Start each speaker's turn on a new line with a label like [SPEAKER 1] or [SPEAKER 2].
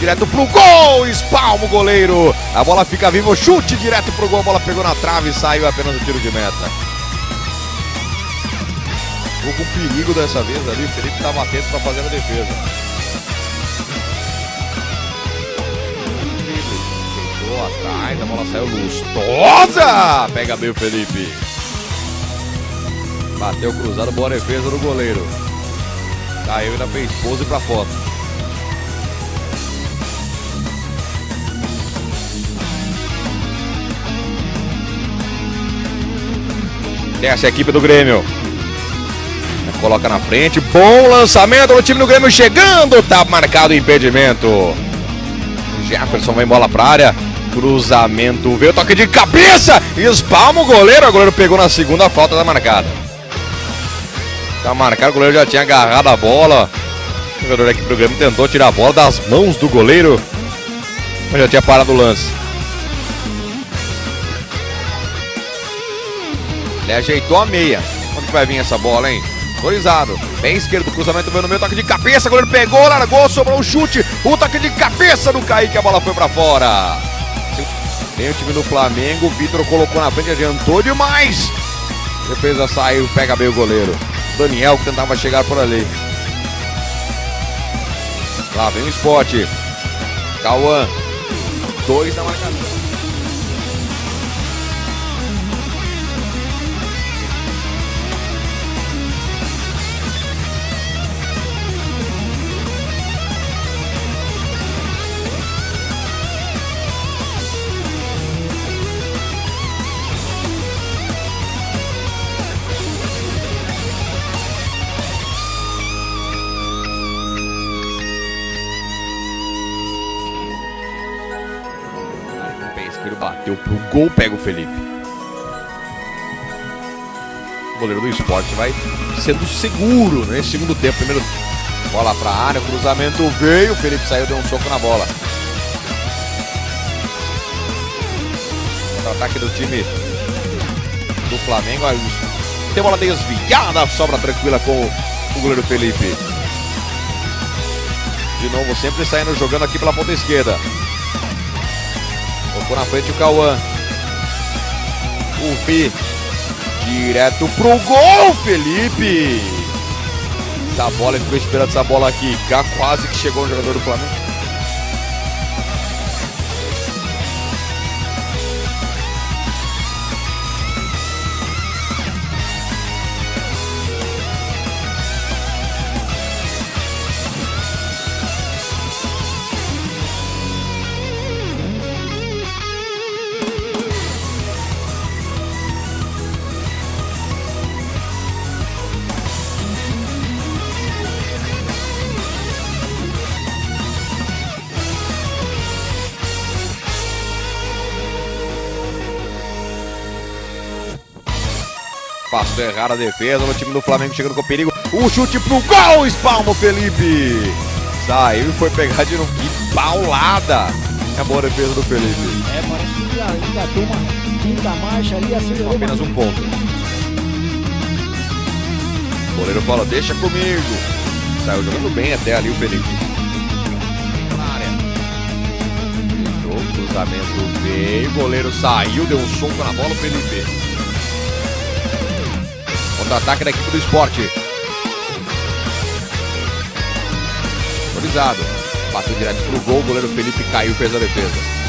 [SPEAKER 1] direto pro gol, espalma o goleiro. A bola fica viva, o chute direto pro gol, a bola pegou na trave e saiu apenas o tiro de meta. Ficou com perigo dessa vez ali, o Felipe estava atento para fazer a defesa. Fechou atrás, a bola saiu lustosa. Pega bem o Felipe. Bateu cruzado, boa defesa do goleiro. Caiu e ainda fez pose pra foto. Desce a equipe do Grêmio. Coloca na frente, bom lançamento do time do Grêmio chegando, tá marcado o impedimento. Jefferson vem bola pra área, cruzamento, veio toque de cabeça, espalma o goleiro pegou na segunda, falta da marcada. Tá marcado, o goleiro já tinha agarrado a bola. O jogador da equipe do Grêmio tentou tirar a bola das mãos do goleiro, mas já tinha parado o lance. Ele ajeitou a meia. Onde que vai vir essa bola, hein? Autorizado, bem esquerdo, cruzamento veio no meio, toque de cabeça, o goleiro pegou, largou, sobrou um chute, o toque de cabeça do Kaique, a bola foi pra fora. Tem o time do Flamengo, o Vitor colocou na frente, adiantou demais. Defesa saiu, pega bem o goleiro. Daniel que tentava chegar por ali. Lá vem o Sport. Cauã, 2 na marcação. Ele bateu pro gol, pega o Felipe. O goleiro do Sport vai sendo seguro nesse segundo tempo. Primeiro, bola pra área, o cruzamento veio, o Felipe saiu, deu um soco na bola. Contra-ataque do time do Flamengo. Tem bola desviada, sobra tranquila com o goleiro Felipe. De novo, sempre saindo jogando aqui pela ponta esquerda. Colocou na frente o Cauã. O Fi. Direto pro gol, Felipe. Essa bola, ele ficou esperando essa bola aqui. Quase que chegou o jogador do Flamengo. Passou errado a defesa, o time do Flamengo chegando com perigo. O chute pro gol, espalma o Felipe. Saiu e foi pegar de novo. Que paulada. É a boa defesa do Felipe.
[SPEAKER 2] Parece que ainda toma quinta marcha ali, acelerou.
[SPEAKER 1] Apenas um ponto. O goleiro fala, deixa comigo. Saiu jogando bem até ali o Felipe. Na área. Entrou, o cruzamento veio, o goleiro saiu, deu um soco na bola, o Felipe. Contra-ataque da equipe do Sport. Autorizado. Bateu direto pro gol, o goleiro Felipe caiu, fez a defesa.